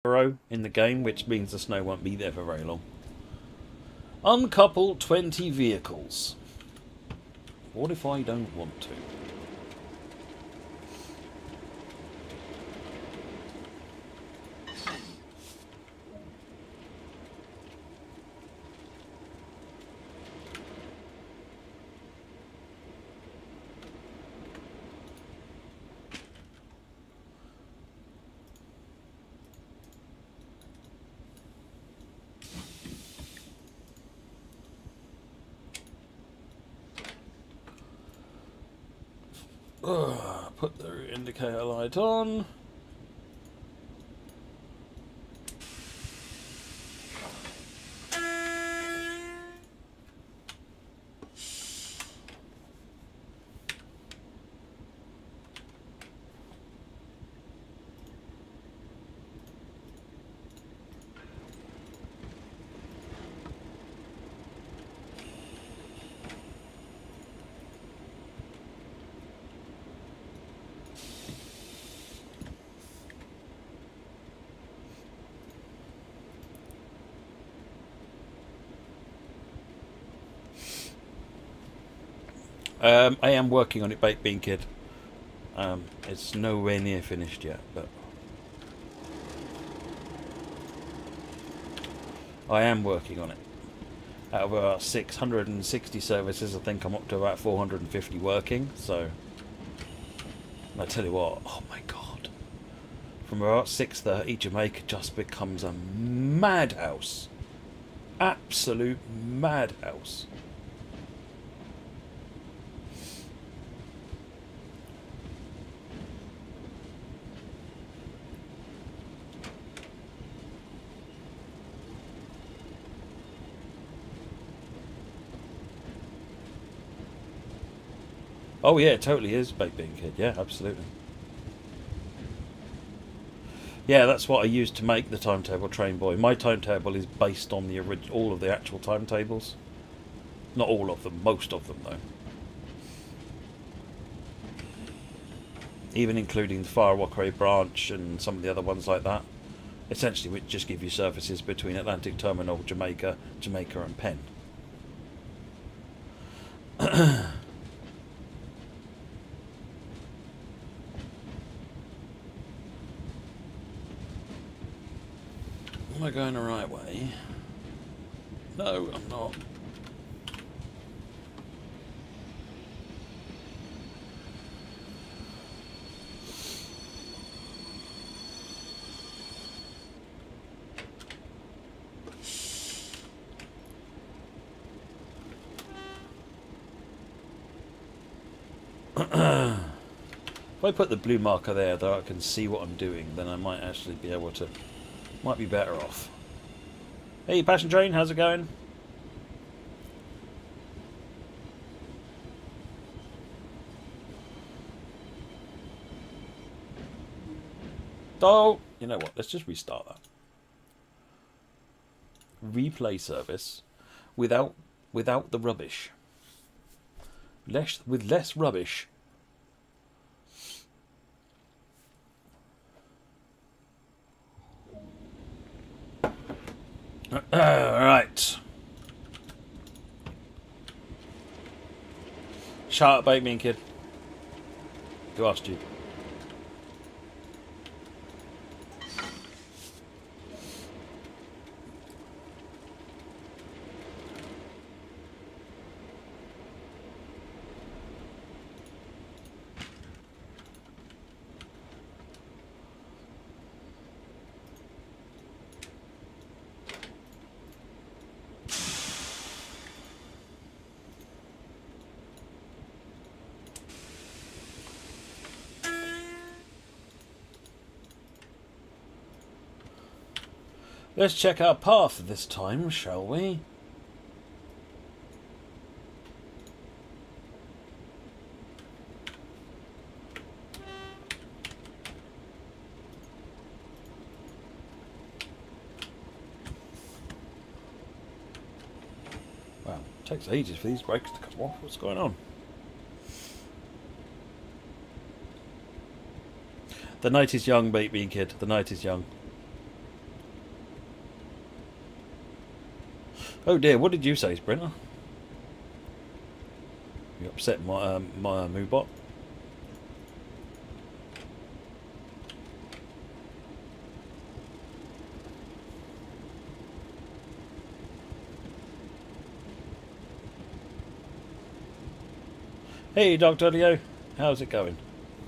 0 in the game, which means the snow won't be there for very long. Uncouple 20 vehicles. What if I don't want to? Put the indicator light on. I am working on it, Baked Bean Kid. It's nowhere near finished yet, but I am working on it. Out of about 660 services, I think I'm up to about 450 working, so I tell you what, oh my god. From about 6:30, Jamaica just becomes a madhouse. Absolute madhouse. Oh yeah, it totally is Baked Bean Kid. Yeah, absolutely. Yeah, that's what I used to make the timetable Train Boy. My timetable is based on the all of the actual timetables. Not all of them, most of them though. Even including the Firewall branch and some of the other ones like that. Essentially, which just give you services between Atlantic Terminal, Jamaica and Penn. Am I going the right way? No, I'm not. If I put the blue marker there, though, I can see what I'm doing, then I might actually be able to... Might be better off. Hey, Passion Train, how's it going? Oh, you know what? Let's just restart that. Replay service without the rubbish. With less rubbish. Right. Shut up, Baked Bean Kid. Who asked you? Let's check our path this time, shall we? Wow, it takes ages for these brakes to come off. What's going on? The night is young, Baked Bean Kid. The night is young. Oh dear, what did you say, Sprinter? You upset my Moobot? Hey, Dr. Leo, how's it going?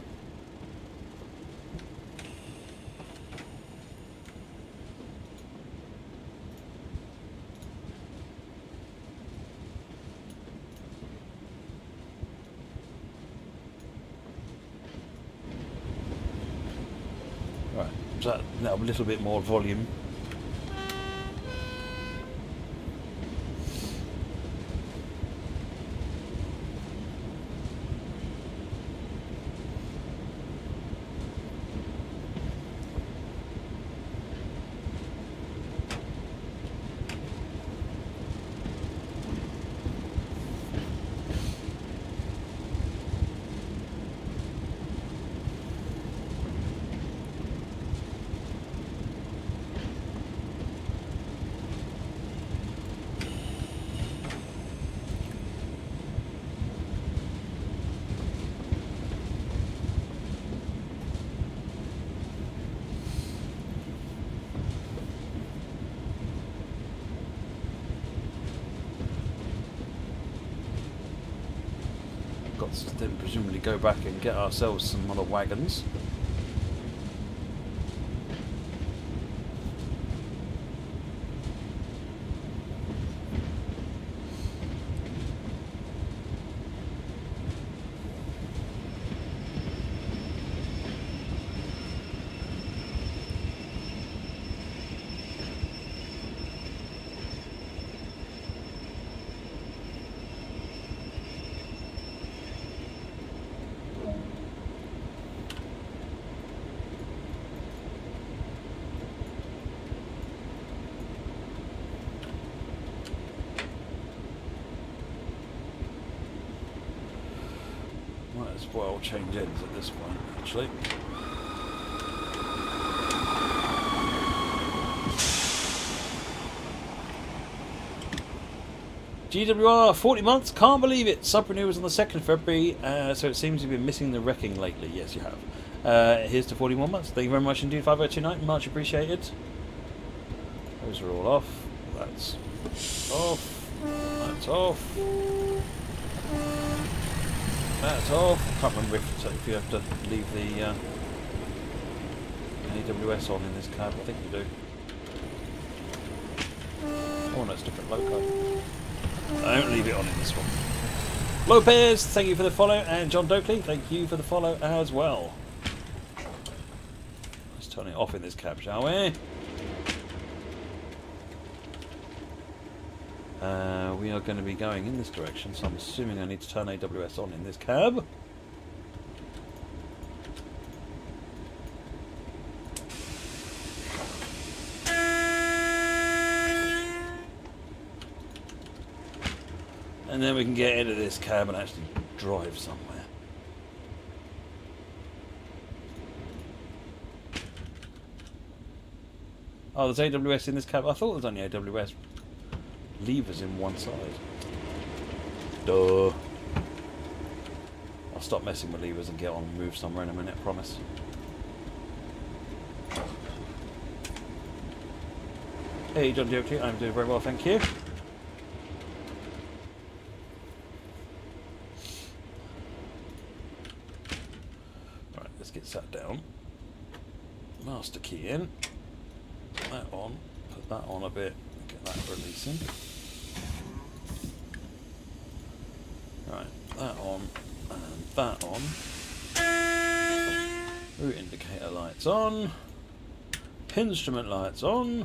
Right, so now a little bit more volume. Got to then presumably go back and get ourselves some other wagons. Might as well change ends at this point, actually. GWR, 40 months, can't believe it. Sub-renew was on the 2nd of February, so it seems you've been missing the wrecking lately. Yes, you have. Here's to 41 months. Thank you very much indeed, 5029, much appreciated. Those are all off. That's off. That's off. That's off. I can't remember if you have to leave the AWS on in this cab. I think you do. Oh no, it's different loco. Don't leave it on in this one. Lopez, thank you for the follow, and John Dokley, thank you for the follow as well. Let's turn it off in this cab, shall we? We are going to be going in this direction, so I'm assuming I need to turn AWS on in this cab. And then we can get into this cab and actually drive somewhere. Oh, there's AWS in this cab. I thought there was only AWS levers in one side. Duh. I'll stop messing with levers and get on and move somewhere in a minute, I promise. Hey, John Doty, I'm doing very well, thank you. Right, let's get sat down. Master key in. Put that on. Put that on a bit. Get that releasing. Right, that on, and that on. Route indicator lights on. Instrument lights on.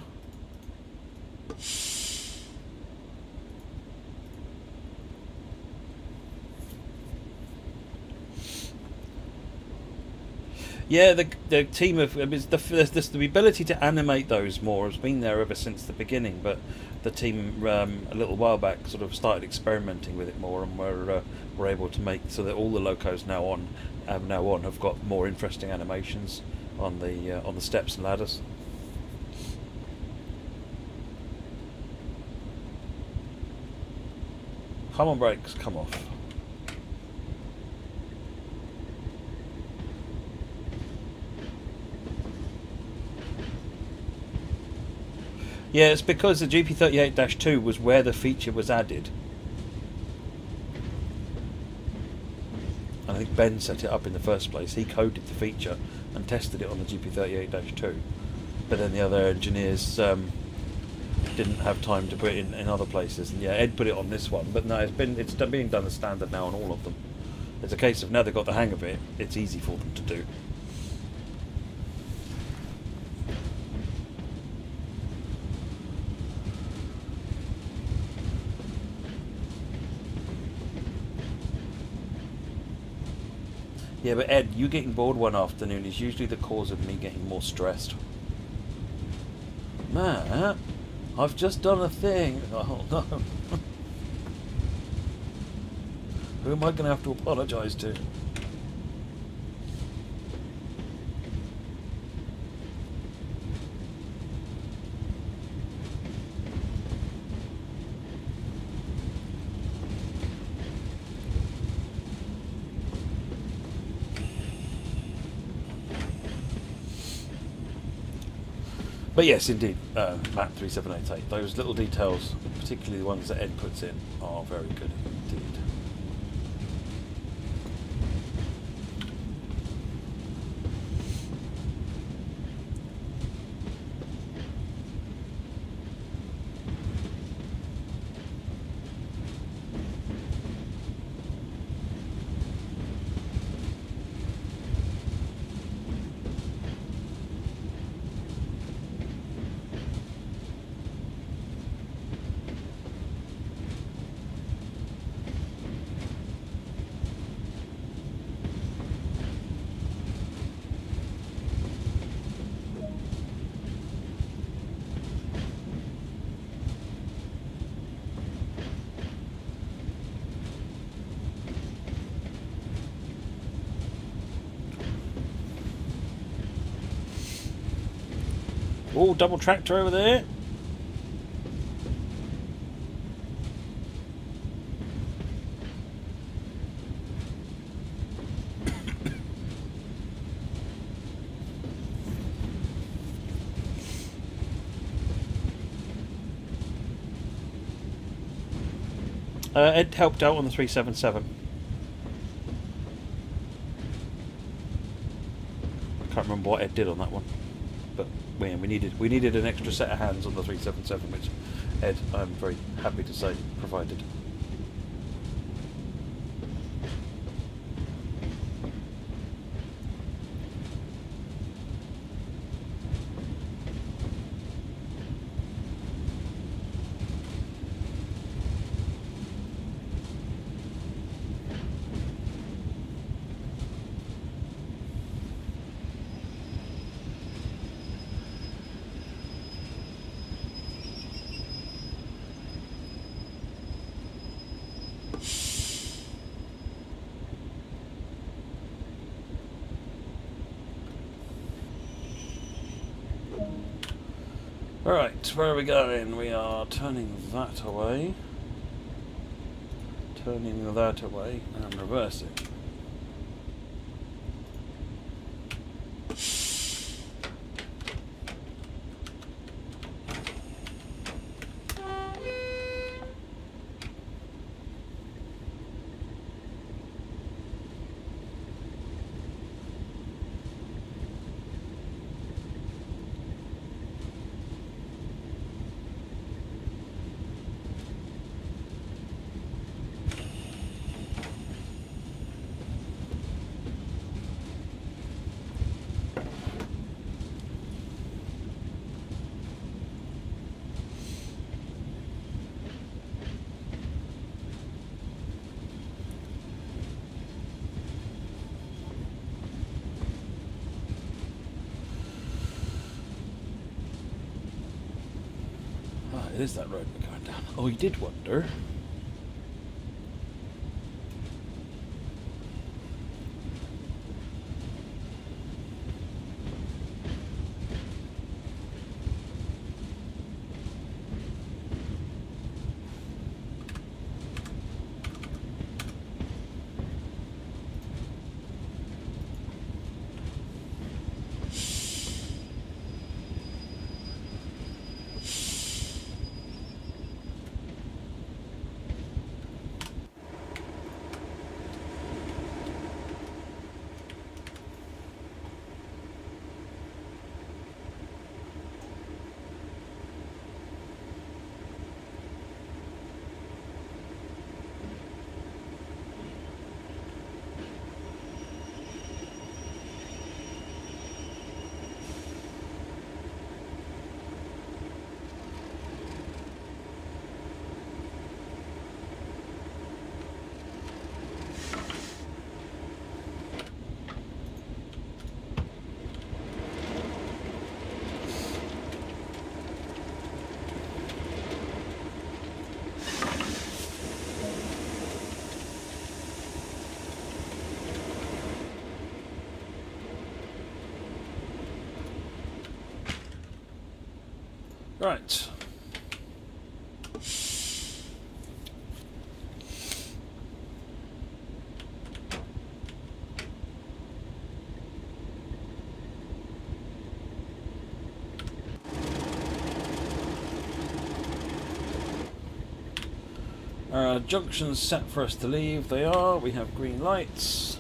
Yeah, the team of the ability to animate those more has been there ever since the beginning, but the team a little while back sort of started experimenting with it more, and were able to make so that all the locos now have got more interesting animations on the steps and ladders. Come on, brakes, come off. Yeah, it's because the GP38-2 was where the feature was added. I think Ben set it up in the first place. He coded the feature and tested it on the GP38-2. But then the other engineers didn't have time to put it in other places. And yeah, Ed put it on this one. But no, it's being done as standard now on all of them. It's a case of now they've got the hang of it, it's easy for them to do. Yeah, but Ed, you getting bored one afternoon is usually the cause of me getting more stressed. Matt, I've just done a thing. Oh no. Who am I going to have to apologise to? But yes, indeed, Matt 3788. Those little details, particularly the ones that Ed puts in, are very good indeed. Oh, double tractor over there. Ed helped out on the 377. I can't remember what Ed did on that one, but we needed an extra set of hands on the 377, which Ed, I'm very happy to say, provided. Right, where are we going? We are turning that away, and reversing. It is that road we're going down. Oh, you did wonder. Right. Junctions set for us to leave. They are. We have green lights.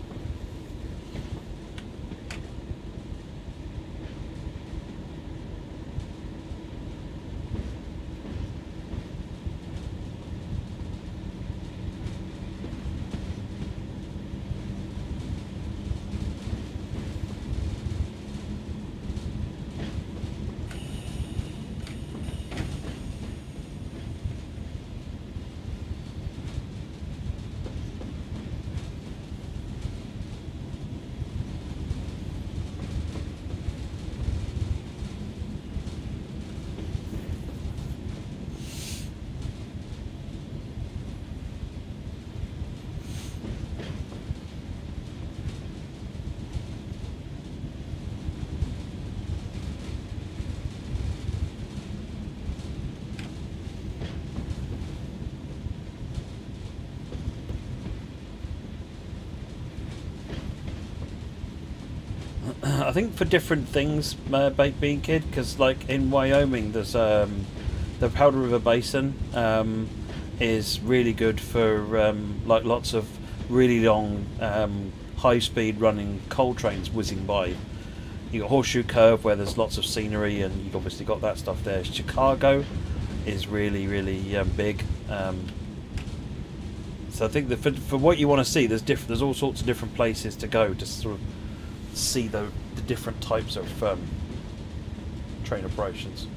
I think for different things, Baked Bean Kid, because like in Wyoming, there's the Powder River Basin is really good for like lots of really long, high-speed running coal trains whizzing by. You got Horseshoe Curve where there's lots of scenery, and you've obviously got that stuff there. Chicago is really, really big. So I think that for what you want to see, there's all sorts of different places to go to sort of see the different types of train operations.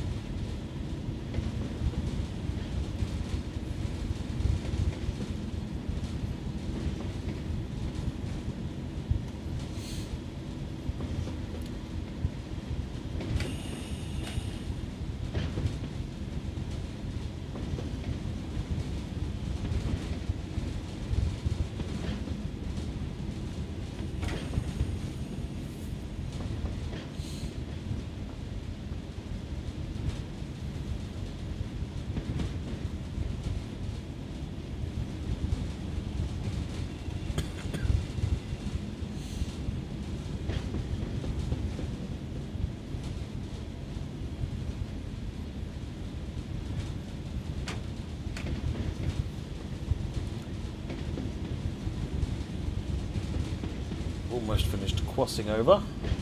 Almost finished crossing over.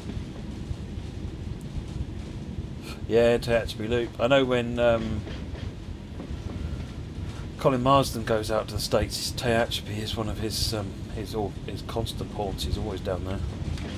Yeah, Tehachapi Loop. I know when Colin Marsden goes out to the States, Tehachapi is one of his constant haunts. He's always down there.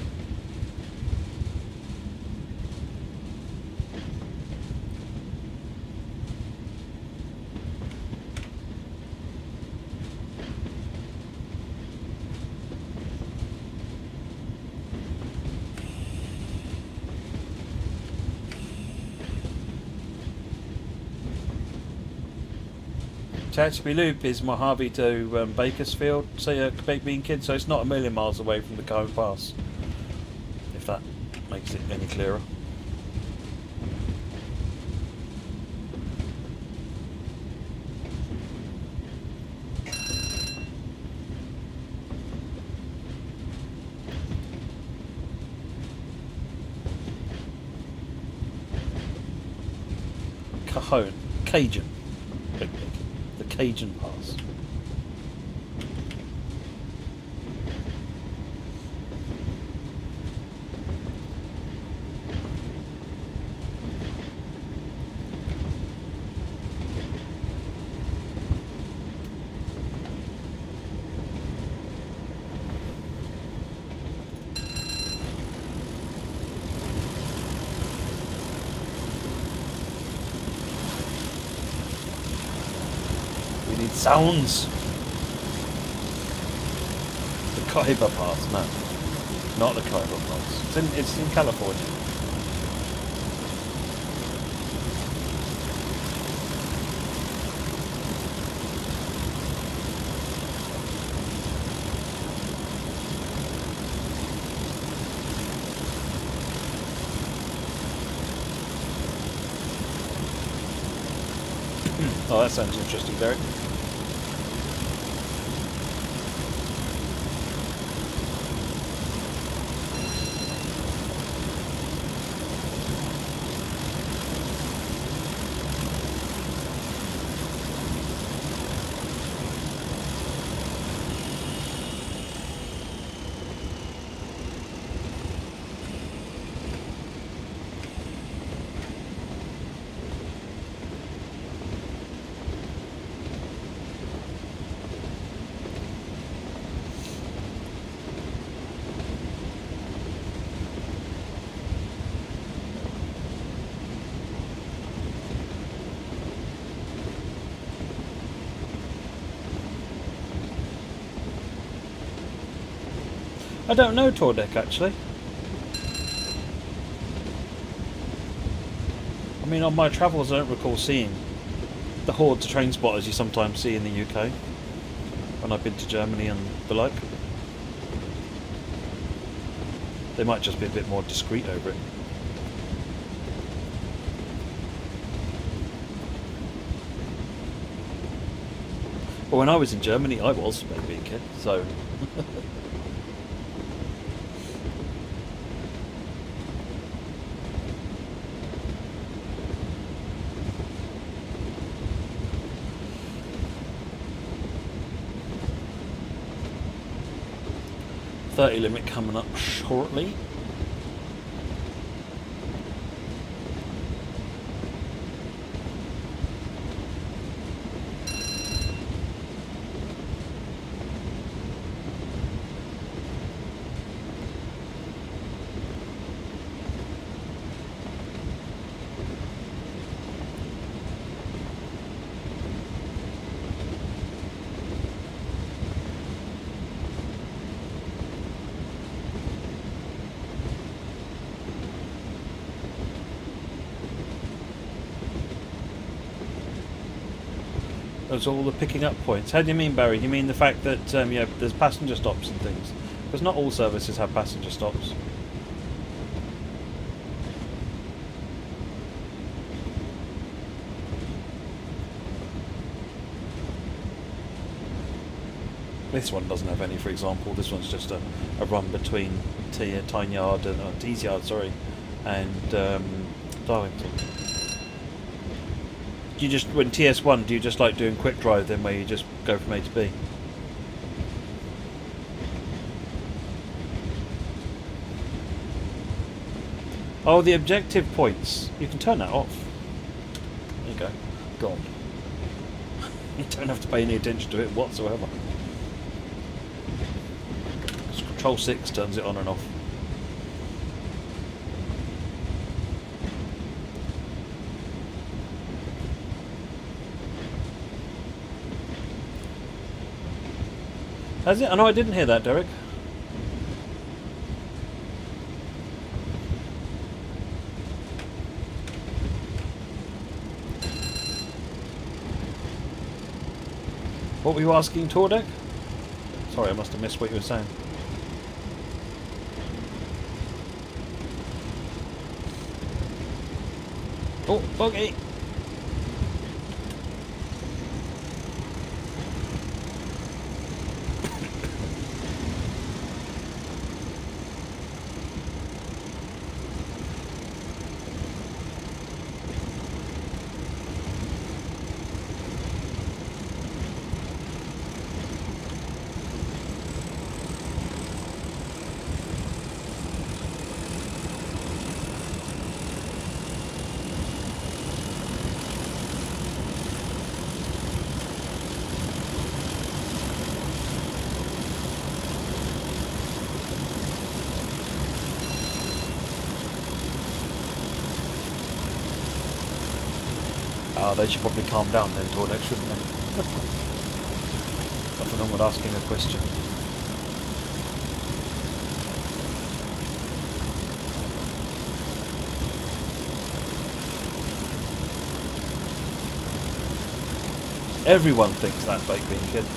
Tehachapi Loop is Mojave to Bakersfield, say Baked Bean Kid, so it's not a million miles away from the Cajon Pass, if that makes it any clearer. Cajon, Cajun. The Cajun Pass. Sounds. The Khyber Pass, no, not the Khyber Pass. It's in California. Oh, that sounds interesting, Derek. I don't know Tordek actually. I mean, on my travels I don't recall seeing the hordes of train spotters you sometimes see in the UK when I've been to Germany and the like. They might just be a bit more discreet over it. Well, when I was in Germany I was maybe a kid, so... 30 limit coming up shortly. Those are all the picking up points. How do you mean, Barry? You mean the fact that yeah, there's passenger stops and things? Because not all services have passenger stops. This one doesn't have any, for example. This one's just a run between Tyne-Yard and Tees-Yard, sorry, and Darlington. Do you just, when TS1, do you just like doing quick drive then, where you just go from A to B? Oh, the objective points. You can turn that off. There you go. Gone. You don't have to pay any attention to it whatsoever. Control 6 turns it on and off. Has it? I know I didn't hear that, Derek. What were you asking, Tordek? Sorry, I must have missed what you were saying. Oh, bogey! They should probably calm down then, Tordek, shouldn't they? Nothing wrong with asking a question. Everyone thinks that, Baked Bean Kid.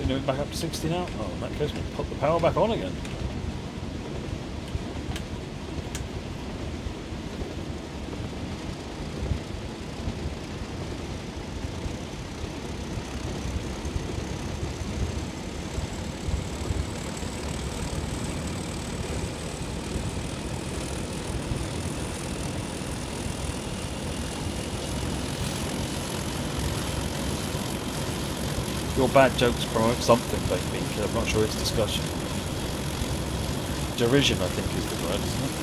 Putting it back up to 60 now. Oh, in that case, we'll put the power back on again. Your bad jokes promote something, baby. I'm not sure it's discussion. Derision, I think, is the word, isn't it?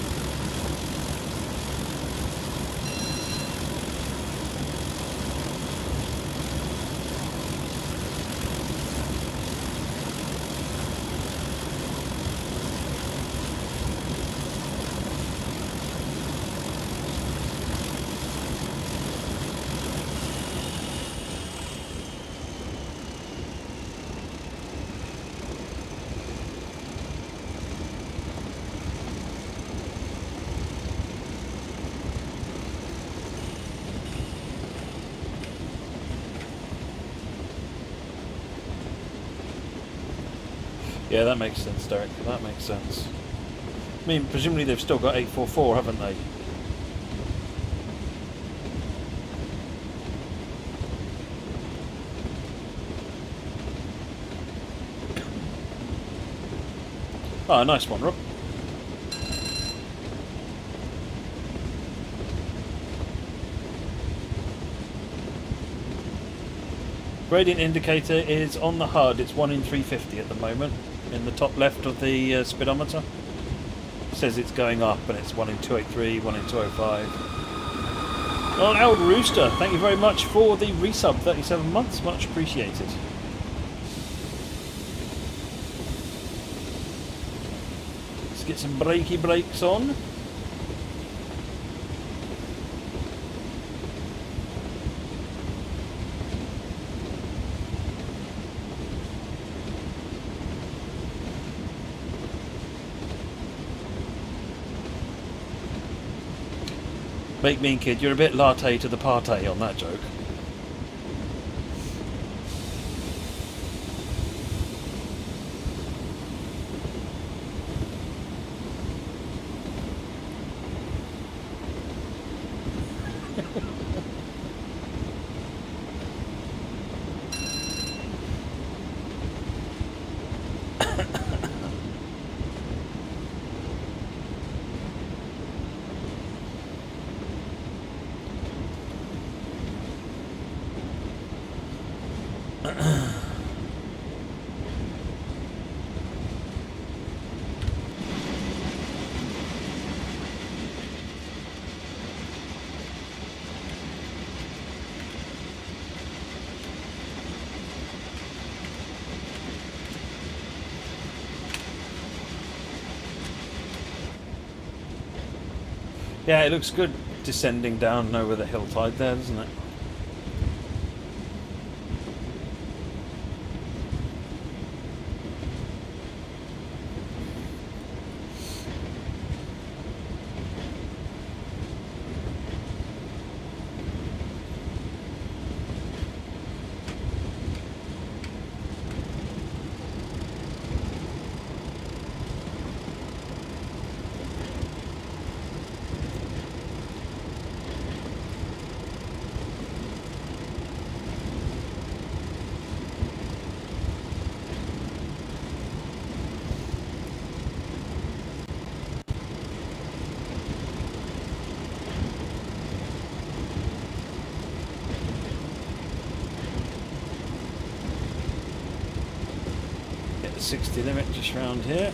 Yeah, that makes sense, Derek. That makes sense. I mean, presumably they've still got 844, haven't they? Oh, nice one, Rob. Gradient indicator is on the HUD. It's 1 in 350 at the moment. In the top left of the speedometer. It says it's going up, and it's 1 in 283, 1 in 205. Oh, Old Rooster, thank you very much for the resub, 37 months. Much appreciated. Let's get some brakey brakes on. Make me, kid, you're a bit latte to the party on that joke. Yeah, it looks good descending down over the hillside there, doesn't it? Get the 60 limit just round here.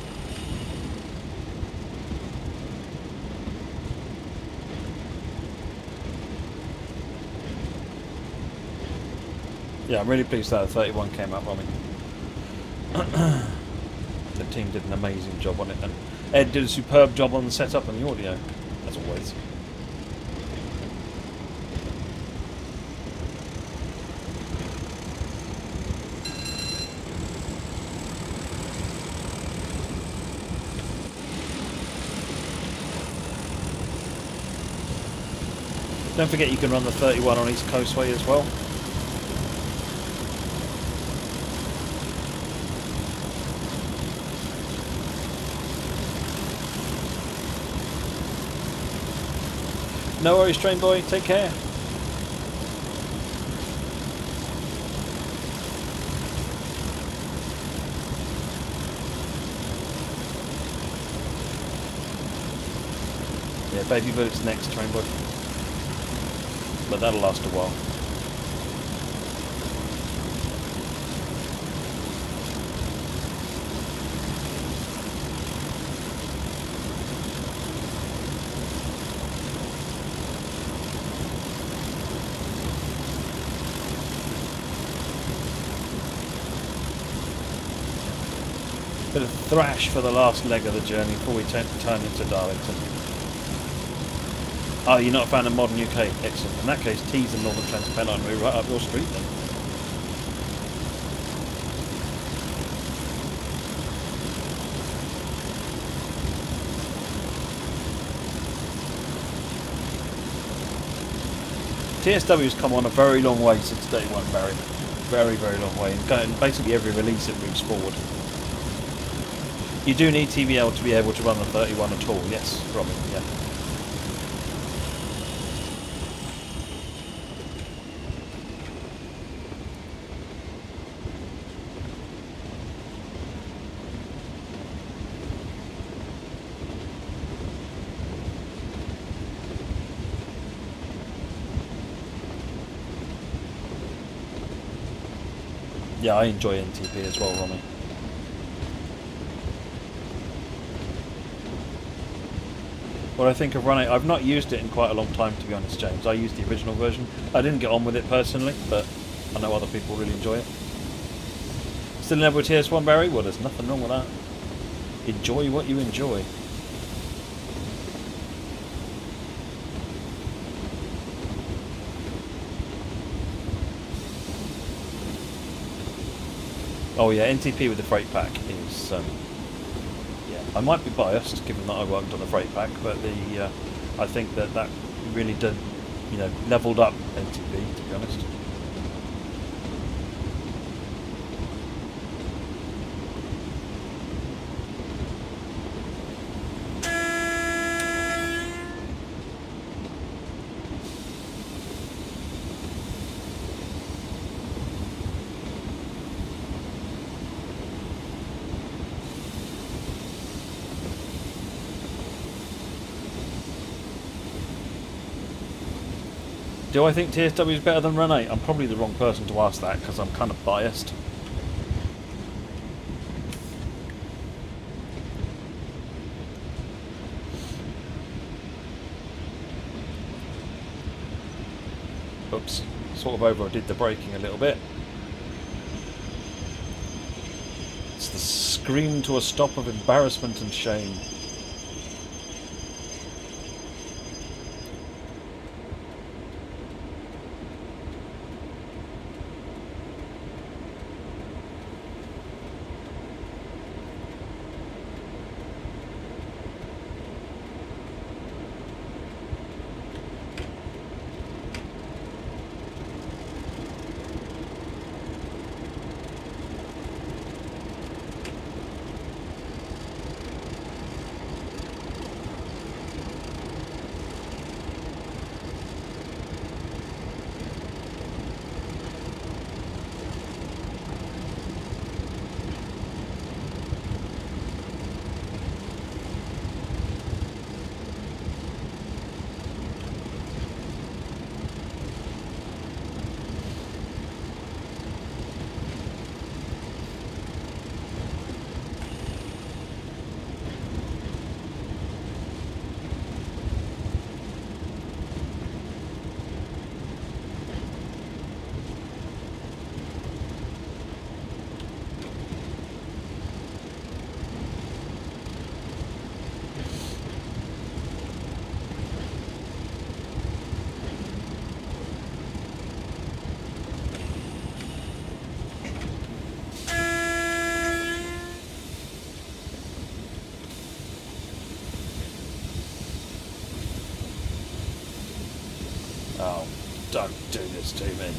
Yeah, I'm really pleased that 31 came up on me. The team did an amazing job on it, and Ed did a superb job on the setup and the audio, as always. Don't forget you can run the 31 on East Coastway as well. No worries, train boy. Take care. Yeah, baby bullets next, train boy. But that'll last a while. Bit of thrash for the last leg of the journey before we turn into Darlington. Oh, you're not a fan of modern UK? Excellent. In that case, T's and Northern Transpennine will be right up your street then. TSW's come on a very long way since day one, Barry. Very, very long way. And basically every release it moves forward. You do need TVL to be able to run the 31 at all. Yes, Robin, yeah. Yeah, I enjoy NTP as well, Romy. What I think of running, I've not used it in quite a long time, to be honest, James. I used the original version. I didn't get on with it personally, but I know other people really enjoy it. Still in love with TS1, Barry? Well, there's nothing wrong with that. Enjoy what you enjoy. Oh yeah, NTP with the freight pack is, yeah, I might be biased given that I worked on the freight pack, but I think that really did, you know, leveled up NTP, to be honest. Do I think TSW is better than Run 8? I'm probably the wrong person to ask that because I'm kind of biased. Oops, sort of overdid the braking a little bit. It's the scream to a stop of embarrassment and shame. Oh, don't do this to me.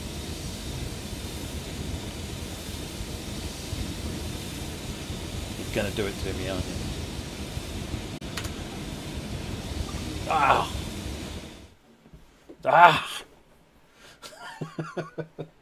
You're going to do it to me, aren't you? Ah! Ah!